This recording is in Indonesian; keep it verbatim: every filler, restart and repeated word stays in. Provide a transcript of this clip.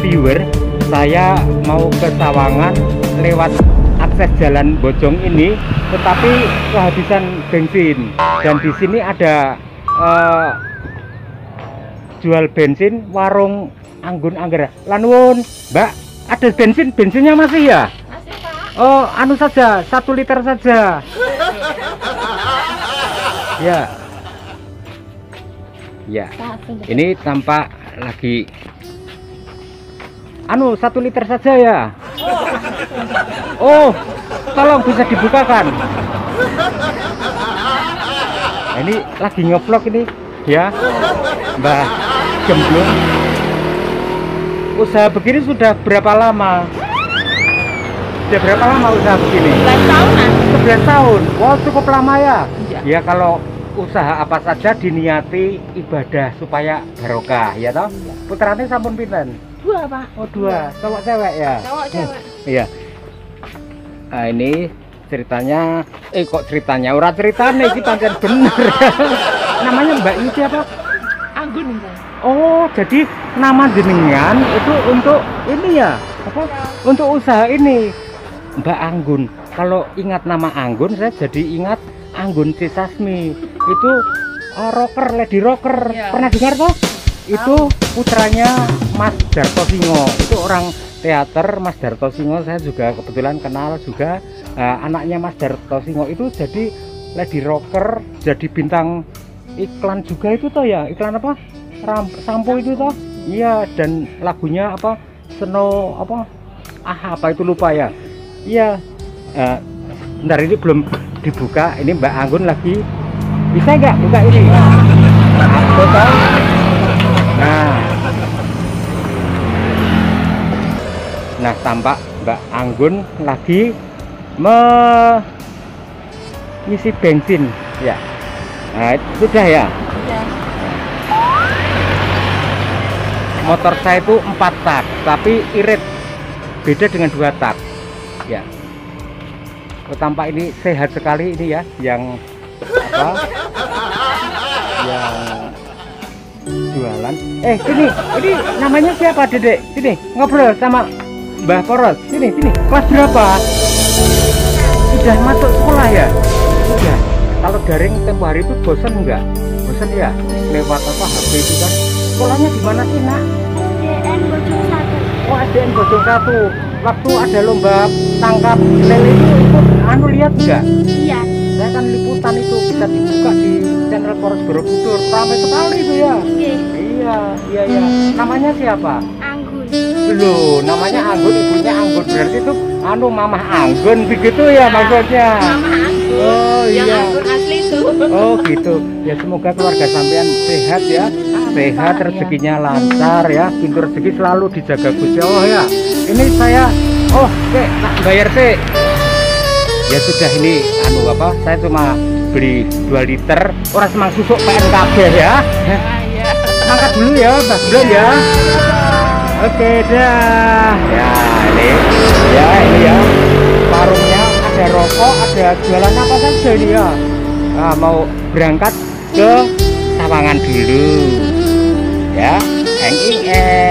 viewer, saya mau ke Sawangan lewat akses jalan Bojong ini, tetapi kehabisan bensin. Dan di sini ada uh, jual bensin warung Anggun Angger. Lanwun, Mbak, ada bensin? Bensinnya masih ya? Masih, Pak. Oh, anu saja, satu liter saja. Ya. Ya. Ini tampak lagi anu satu liter saja ya. Oh, tolong bisa dibukakan. Ini lagi ngevlog ini ya, Mbah Gemblung. Usaha begini sudah berapa lama? Sudah berapa lama usaha begini? sebelas tahunan. sebelas tahun. Wow, cukup lama ya. Iya. Ya kalau usaha apa saja diniati ibadah supaya barokah, ya toh? Iya. Putrane sampun pinten? Dua, Pak. Oh, dua. Cowok cewek ya? Cowok cewek. Iya. Nah, ini ceritanya, eh kok ceritanya? Ora ceritanya, ini pancen bener. Namanya Mbak ini siapa? Anggun, Pak. Oh, jadi nama jenengan itu untuk ini ya? Apa? Untuk usaha ini. Mbak Anggun. Kalau ingat nama Anggun, saya jadi ingat Anggun C. Sasmi. Itu uh, rocker, lady rocker. Ya. Pernah dengar toh? Itu putranya Mas Darto Singo. Itu orang teater. Mas Darto Singo saya juga kebetulan kenal juga. Uh, anaknya Mas Darto Singo itu jadi lady rocker, jadi bintang iklan juga itu toh ya. Iklan apa? Ram, sampo itu toh. Iya, dan lagunya apa? Snow apa? Ah, apa itu lupa ya. Iya. Uh, bentar, ini belum dibuka. Ini Mbak Anggun lagi. Bisa nggak buka ini? Aku tahu. Nah. Nah, tampak Mbak Anggun lagi mengisi bensin ya. Nah, itu sudah ya. Iya. Motor saya itu empat tak, tapi irit. Beda dengan dua tak. Ya. Oh, tampak ini sehat sekali ini ya, yang apa? Yang jualan. Eh, sini. Ini namanya siapa, Dedek? Sini, ngobrol sama Mbah Poros. Sini, sini. Kelas berapa? Sudah masuk sekolah ya? Sudah. Kalau daring tempo hari itu bosan enggak? Bosan ya? Lewat apa H P itu kan? Sekolahnya di mana sih, Nak? S D N Bojong satu. Oh, S D N Bojong satu. Waktu ada lomba tangkap lele itu ikut anu lihat enggak? Iya. Saya kan liputan itu bisa dibuka di channel Poros Borobudur. Ramai sekali itu ya. Oke. Iya, iya, iya. Namanya siapa? Anggun. Loh, namanya Anggun, ibunya Anggun. Berarti itu anu Mamah Anggun begitu ya maksudnya. Mama Anggun. Oh, Yang iya. Anggun asli itu. Oh gitu. Ya semoga keluarga sampean sehat ya. Sehat, rezekinya lancar ya. Pintu rezeki selalu dijaga Gusti Allah ya. Ini saya oh, Cek, tak bayar, Cek. Ya sudah, ini anu apa? Saya cuma beli dua liter. Orang semang susuk P N K B ya. Ah, iya. Angkat dulu ya, Mbak Bro ya. Oke dah. Ya ini, ya ini ya. Warungnya ada rokok, ada jualan apa saja ini ya. Nah, mau berangkat ke Sawangan dulu. Ya, eng ing eng.